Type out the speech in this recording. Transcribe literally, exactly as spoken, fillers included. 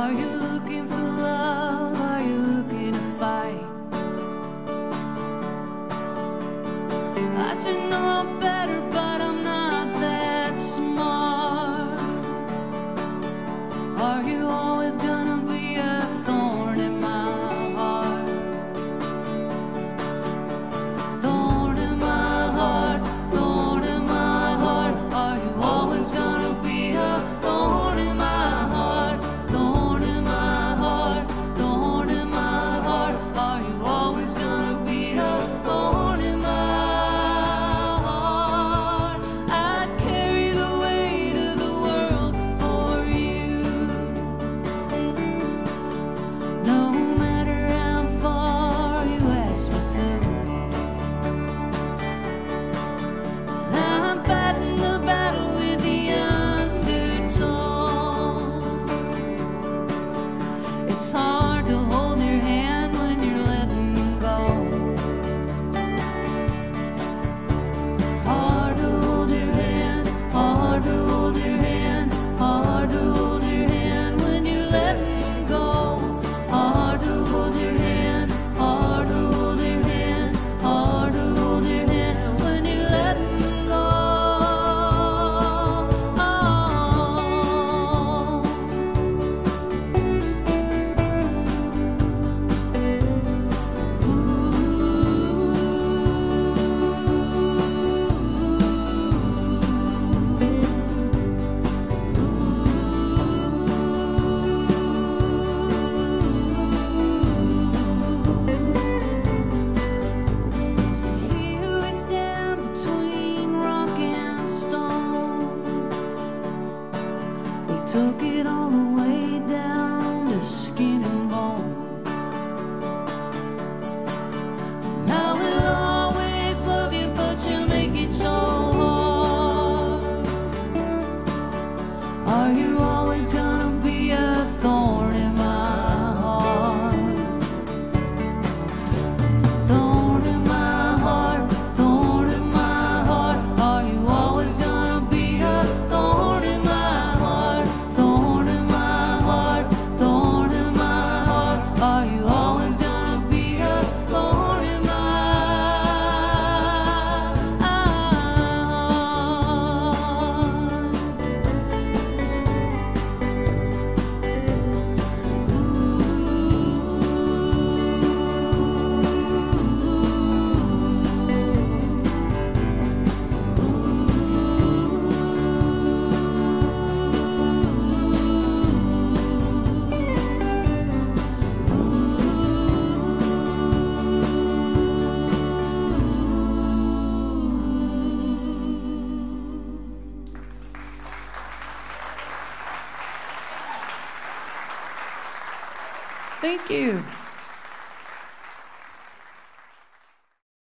Are you looking for love? Are you looking to fight? I should know better, but I'm not that smart. Are you always gonna be a thorn in my heart? Thorn in my heart, thorn in my heart. Are you always gonna be a thorn in my heart? Thorn in my heart, thorn in my heart. Are you always gonna be a thorn in my heart? I'd carry the weight of the world for you, no matter how far you ask me to. I'm fighting the battle with the undertone. It's hard to hold your hand when you're letting go. Hard to hold your hand, hard to hold your hand, hard to hold your hand when you're letting go. Hard to hold your hand, hard to hold your hand, hard to hold your hand when you're letting go. Here we stand between rock and stone. We took it all the way down to skin and bone. I will always love you, but you make it so hard. Are you always gonna be a thorn in my heart? Thorn in my heart, thorn in my heart. Are you always gonna be a thorn in my heart? Thorn in my heart, thorn in my heart. Are you always gonna be a thorn in my heart? Thank you.